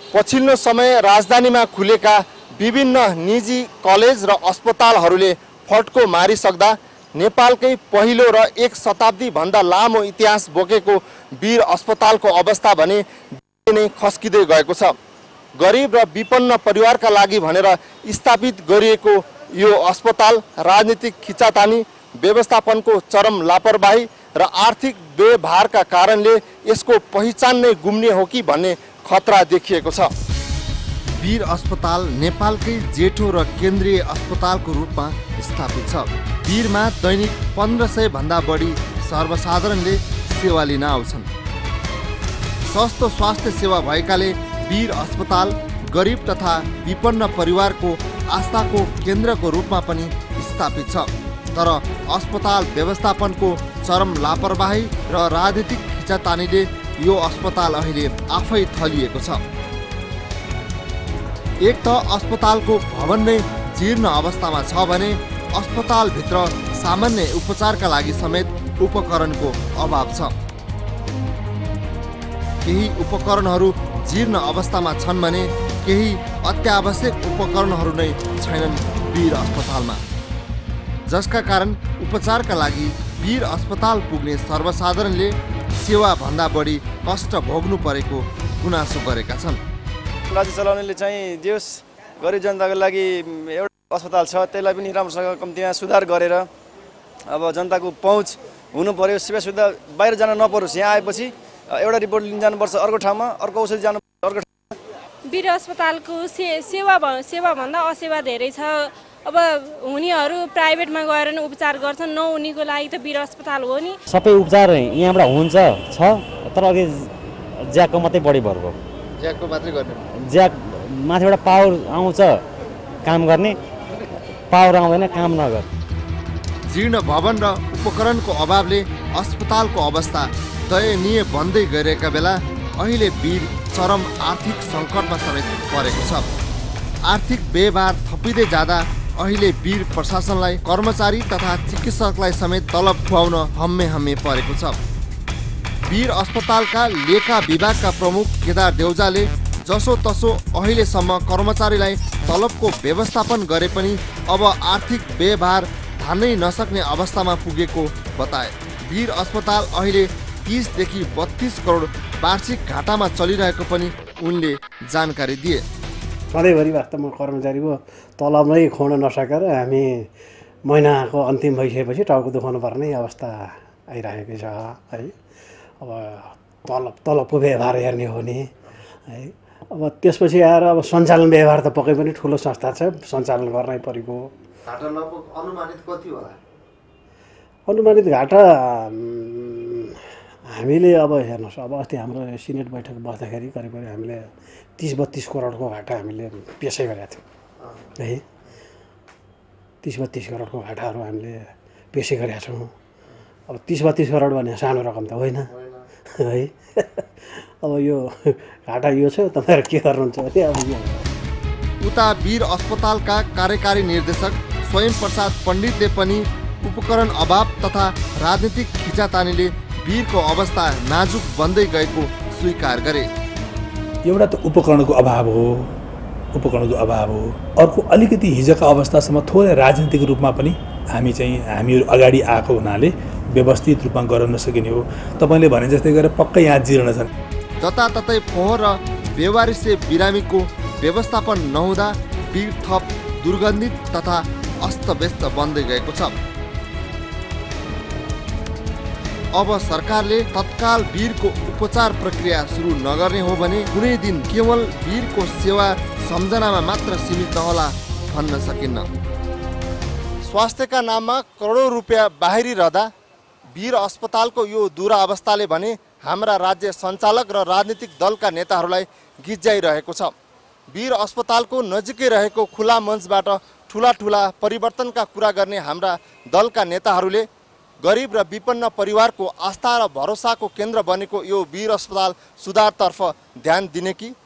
पछिल्लो समय राजधानीमा खुलेका विभिन्न निजी कलेज र अस्पतालहरूले फड्को मारिसक्दा नेपालकै पहिलो र 1 शताब्दी भन्दा लामो इतिहास बोकेको वीर अस्पतालको अवस्था भने नै खस्किँदै गएको छ। गरिब र विपन्न परिवारका लागि भनेर स्थापित गरिएको यो अस्पताल राजनीतिक खिचातानी, व्यवस्थापनको चरम लापरवाही र आर्थिक व्यवहारका कारणले यसको पहिचान नै गुम्ने हो कि भन्ने खतरा देखिएको छ। वीर अस्पताल नेपालकै जेठो र केन्द्रीय अस्पतालको रूपमा स्थापित छ। वीरमा दैनिक 1500 भन्दा बढी सर्वसाधारणले सेवा लिन आउँछन्। सस्तो स्वास्थ्य सेवा भएकाले वीर अस्पताल गरिब तथा विपन्न परिवारको आस्थाको केन्द्रको रूपमा पनि स्थापित छ। तर अस्पताल व्यवस्थापनको चरम लापरवाही र राजनीतिक खिचातानीले यो अस्पताल अहिले आफै थलिएको छ। एक त अस्पतालको भवन नै जीर्ण अवस्थामा छ भने अस्पतालभित्र सामान्य उपचारका लागि समेत उपकरणको अभाव छ। केही उपकरणहरू जीर्ण अवस्थामा छन् भने केही अत्यावश्यक उपकरणहरू नै छैनन् वीर अस्पतालमा, जसका कारण उपचारका लागि वीर अस्पताल पुग्ने सर्वसाधारणले सेवा भन्दा बढी कष्ट भोग्नु परेको गुनासो गरेका छन्। राज्य चलाउनेले चाहिँ देश गरिब जनताको लागि एउटा अस्पताल छ, त्यसलाई पनि राम्रोसँग कम्तीमा सुधार गरेर अब जनताको पहुँच हुनु पर्यो। सेवा सुविधा बाहिर जान नपरोस्, यहाँ आएपछि एउटा रिपोर्ट लिन जानुपर्छ अर्को ठाउँमा, अर्को औषधि जानु अर्को ठाउँमा। वीर अस्पतालको सेवा भन्दा असेवा धेरै छ। अब हुनेहरू प्राइभेटमा गएर नै उपचार गर्छन्, नहुनेको लागि त वीर अस्पताल हो नि। सबै उपचार यहाँबाट हुन्छ छ, तर अघि ज्याकको मात्रै बढी भर भयो। ज्याकको मात्रै गर्ने, ज्याक माथिबाट पावर आउँछ काम गर्ने, पावर आउँदैन काम नगर। जीर्ण भवन र उपकरणको अभावले अस्पतालको अवस्था दयनीय बन्दै गइरहेका बेला अहिले वीर चरम आर्थिक सङ्कटमा समेत परेको छ। आर्थिक व्यवहार थपिँदै जाँदा अहिले वीर प्रशासनलाई कर्मचारी तथा चिकित्सकलाई समेत तलब खुवाउन हम्मे परेको छ। वीर अस्पतालका लेखा विभागका प्रमुख केदार देउजाले जसो तसो अहिलेसम्म कर्मचारीलाई तलबको व्यवस्थापन गरे पनि अब आर्थिक व्यवहार धान्नै नसक्ने अवस्थामा पुगेको बताए। वीर अस्पताल अहिले 30 देखि 32 करोड वार्षिक घाटामा चलिरहेको पनि उनले जानकारी दिए। सधैँभरि वास्तवमा कर्मचारीको तलब नै खुवाउन नसकेर हामी महिनाको अन्तिम भइसकेपछि टाउको दुखाउनु पर्ने अवस्था आइरहेको छ है। अब तलबको व्यवहार हेर्ने हो नि है। अब त्यसपछि आएर अब सञ्चालन व्यवहार त पक्कै पनि ठुलो संस्था छ, सञ्चालन गर्नै परेको। घाटा लगभग अनुमानित कति होला? अनुमानित घाटा हामीले अब हेर्नुहोस्, अब अस्ति हाम्रो सिनेट बैठक बस्दाखेरि करिब हामीले 30-32 करोडको घाटा हामीले पेसै गरेका थियौँ है। 30-32 करोडको घाटाहरू हामीले पेसै गरेका छौँ। अब 30-32 करोड भने सानो रकम त होइन है। अब यो घाटा यो छ, तपाईँहरू के गर्नुहुन्छ भने अब यो उता वीर अस्पतालका कार्यकारी निर्देशक स्वयं प्रसाद पण्डितले पनि उपकरण अभाव तथा राजनीतिक खिचातानीले वीरको अवस्था नाजुक बन्दै गएको स्वीकार गरे। एउटा त उपकरणको अभाव हो, अर्को अलिकति हिजोका अवस्थासम्म थोरै राजनीतिक रूपमा पनि हामीहरू अगाडि आएको हुनाले व्यवस्थित रूपमा गर्न नसकिने हो। तपाईँले भने जस्तै गरेर पक्कै यहाँ जीर्ण छन्। जताततै फोहोर र बेवारिसे बिरामीको व्यवस्थापन नहुँदा वीर थप दुर्गन्धित तथा अस्तव्यस्त बन्दै गएको छ। अब सरकारले तत्काल वीरको उपचार प्रक्रिया सुरु नगर्ने हो भने कुनै दिन केवल वीरको सेवा सम्झनामा मात्र सीमित नहोला भन्न सकिन्न। स्वास्थ्यका नाममा करोडौँ रुपियाँ बाहिरी रहँदा वीर अस्पतालको यो दुरावस्थाले भने हाम्रा राज्य सञ्चालक र राजनीतिक दलका नेताहरूलाई गिज्जाइरहेको छ। वीर अस्पतालको नजिकै रहेको खुला मञ्चबाट ठुला परिवर्तनका कुरा गर्ने हाम्रा दलका नेताहरूले गरिब र विपन्न परिवारको आस्था र भरोसाको केन्द्र बनेको यो वीर अस्पताल सुधारतर्फ ध्यान दिने कि